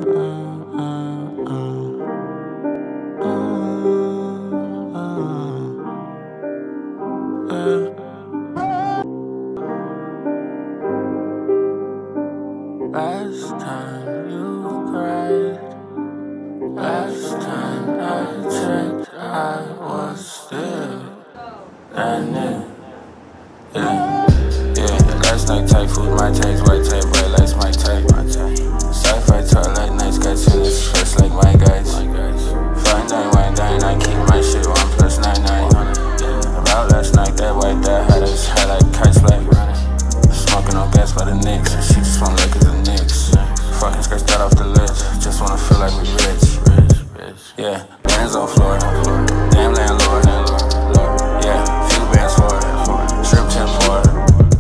Last time you cried, last time I checked, I was still that nigga. Yeah, last night tight food, my taste, white tape, red lights, my tape. Sci-fi talk like nice guys, feel this fresh like my guys. Fine dine, wine dine, I keep my shit 1+99. About last night, that white that had us high like kites flying. Smoking on gas by the Knicks, she just want like it's a Knicks. Fucking scratch that off the list, just wanna feel like we rich. Yeah, bands on floor, damn landlord. Yeah, few bands for it, strip 10 for it.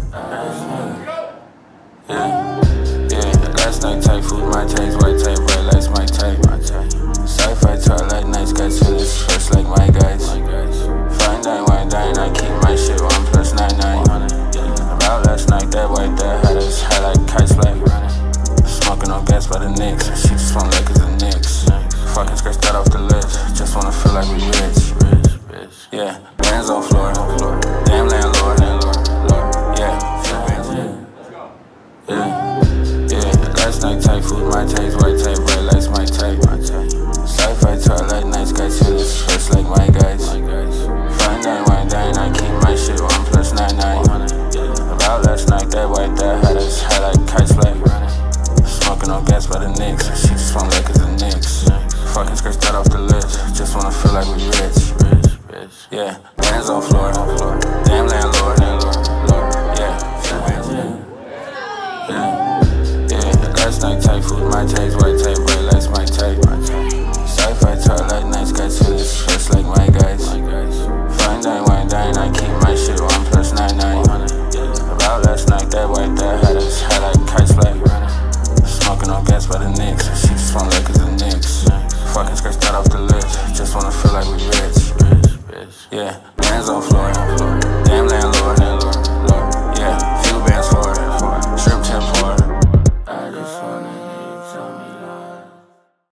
Yeah, last night tight food, my taste, white tape, red lights, my tape. Sci-fi talk like nice guys, feel this fresh like my guys. Fine dine, wine dine, I keep my shit 1+99. About last night, that white that had us high like kites flying. Smoking on gas by the Knicks, she just want like it's a Knicks. Fucking scratch that off the list, just wanna feel like we rich. Yeah, bands on floor, damn landlord. Yeah, few bands. Yeah, last night tight food, my taste, white tape, red lights, my tape. Sci-fi talk like nice guys, feel this fresh like my guys. Fine dine, wine dine, I keep my shit 1+99. About last night, that white that had us high like kites flying. Smoking on gas by the Knicks, she just want like it's a Knicks. Fucking scratch that off the list, just wanna feel like we rich. Yeah, bands on floor, damn landlord. Yeah, few bands. Yeah, last night tight food, my taste, white tape, red lights, my tape. Sci-fi talk like nice guys, feel this fresh like my guys. Fine dine, wine dine, I keep my shit 1+99. About last night, that white that had us high like kites flying. Smoking on gas by the Knicks, she just want like it's a Knicks. Fucking scratch that off the list, just wanna feel like we rich. Yeah, bands on floor.